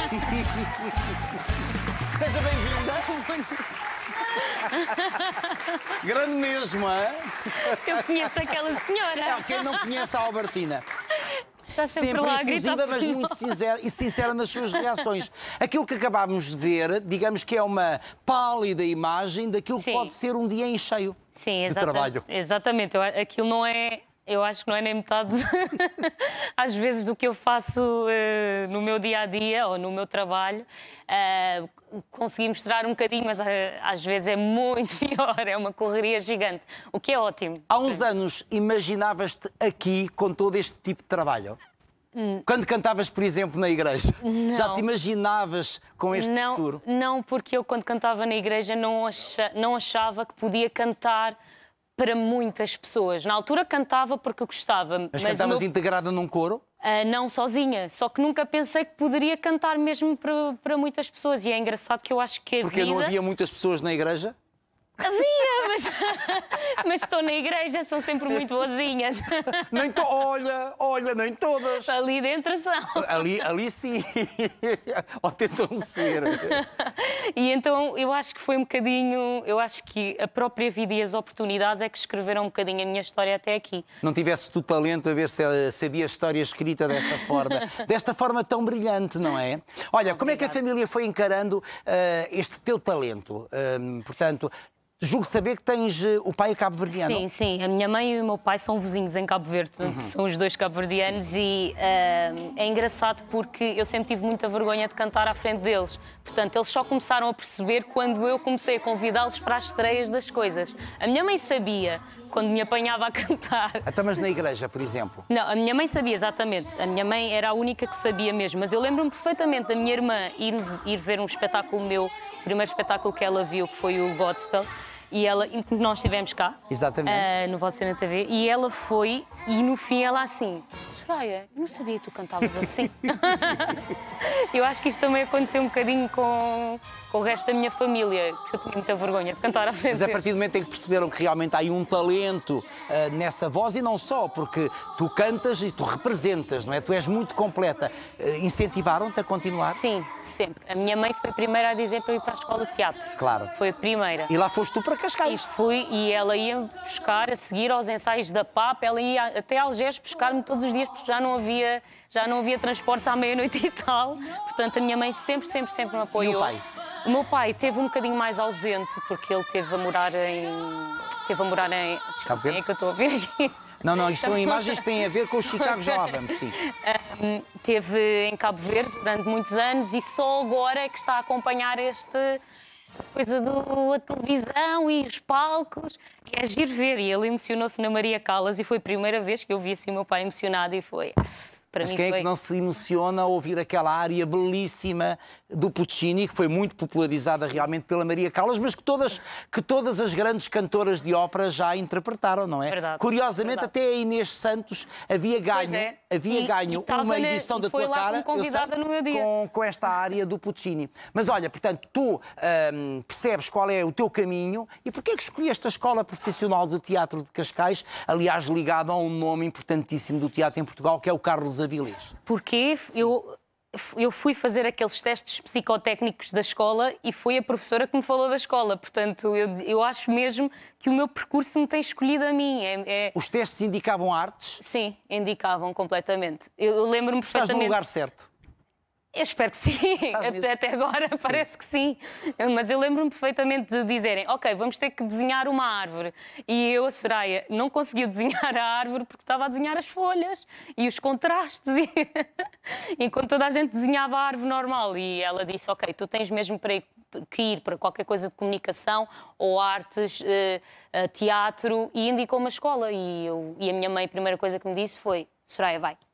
Seja bem-vinda. Grande mesmo, é? Eu conheço aquela senhora. Quem não conhece a Albertina? Está sempre lá a gritar efusiva, mas por muito nós. sincera nas suas reações. Aquilo que acabámos de ver, digamos que é uma pálida imagem daquilo que pode ser um dia em cheio de trabalho. Exatamente. Aquilo não é... Eu acho que não é nem metade, às vezes, do que eu faço no meu dia-a-dia ou no meu trabalho. Consegui mostrar um bocadinho, mas às vezes é muito pior, é uma correria gigante, o que é ótimo. Há uns anos imaginavas-te aqui com todo este tipo de trabalho? Quando cantavas, por exemplo, na igreja, não. Já te imaginavas com este futuro? Não, porque eu, quando cantava na igreja, não achava que podia cantar para muitas pessoas. Na altura cantava porque eu gostava. Mas cantavas integrada num coro? Não sozinha, só que nunca pensei que poderia cantar mesmo para muitas pessoas. E é engraçado que eu acho que a Porque vida... não havia muitas pessoas na igreja? Havia, mas estou na igreja, são sempre muito boazinhas. Olha, nem todas. Ali dentro são. Ali sim. Ou tentam ser. E então eu acho que foi um bocadinho... Eu acho que a própria vida e as oportunidades é que escreveram um bocadinho a minha história até aqui. Não tivesses tu talento a ver se havia história escrita desta forma tão brilhante, não é? Olha, como é que a família foi encarando este teu talento? Portanto... Julgo saber que tens o pai cabo-verdiano. Sim. A minha mãe e o meu pai são vizinhos em Cabo Verde. São os dois cabo-verdianos e é engraçado porque eu sempre tive muita vergonha de cantar à frente deles. Portanto, eles só começaram a perceber quando eu comecei a convidá-los para as estreias das coisas. A minha mãe sabia quando me apanhava a cantar. Até mas na igreja, por exemplo? Não, a minha mãe sabia exatamente. A minha mãe era a única que sabia mesmo. Mas eu lembro-me perfeitamente da minha irmã ir ver um espetáculo meu, o primeiro espetáculo que ela viu, que foi o Godspell. E nós estivemos cá, no Você na TV, e ela foi, e no fim ela assim, Soraya, eu não sabia que tu cantavas assim. Eu acho que isto também aconteceu um bocadinho com o resto da minha família, que eu tinha muita vergonha de cantar à frente. Mas a partir do momento em que perceberam que realmente há aí um talento nessa voz, e não só, porque tu cantas e tu representas, não é? Tu és muito completa. Incentivaram-te a continuar? Sim, sempre. A minha mãe foi a primeira a dizer para eu ir para a escola de teatro. Claro. Foi a primeira. E lá foste tu para Cascais. E ela ia buscar, a seguir aos ensaios da PAP, ela ia até Algés buscar-me todos os dias, porque já não havia transportes à meia-noite e tal. Portanto, a minha mãe sempre me apoiou. E o pai? O meu pai teve um bocadinho mais ausente, porque ele teve a morar em... Cabo Verde? É que eu estou a ouvir aqui. Não, isto são imagens que têm a ver com o Chicago já lá vamos, sim. Teve em Cabo Verde durante muitos anos e só agora é que está a acompanhar esta coisa da televisão e os palcos. E é giro ver. E ele emocionou-se na Maria Callas e foi a primeira vez que eu vi assim o meu pai emocionado e foi... Mas quem é que não se emociona a ouvir aquela área belíssima do Puccini, que foi muito popularizada realmente pela Maria Callas, mas que todas as grandes cantoras de ópera já interpretaram, não é? Verdade, Curiosamente, verdade. até a Inês Santos havia ganho uma edição da tua cara com esta área do Puccini. Mas olha, portanto, tu percebes qual é o teu caminho e porquê é que escolheste a Escola Profissional de Teatro de Cascais, aliás, ligado a um nome importantíssimo do teatro em Portugal, que é o Carlos Avilés. Porque eu fui fazer aqueles testes psicotécnicos da escola e foi a professora que me falou da escola. Portanto, eu acho mesmo que o meu percurso me tem escolhido a mim. Os testes indicavam artes? Sim, indicavam completamente. Eu lembro-me perfeitamente... Estás no lugar certo? Eu espero que sim, até agora parece que sim. Mas eu lembro-me perfeitamente de dizerem, ok, vamos ter que desenhar uma árvore. E eu, a Soraya, não conseguia desenhar a árvore porque estava a desenhar as folhas e os contrastes. Enquanto toda a gente desenhava a árvore normal. E ela disse, ok, tu tens mesmo que ir para qualquer coisa de comunicação ou artes, teatro, e indicou uma escola. E a minha mãe, a primeira coisa que me disse foi, Soraya, vai.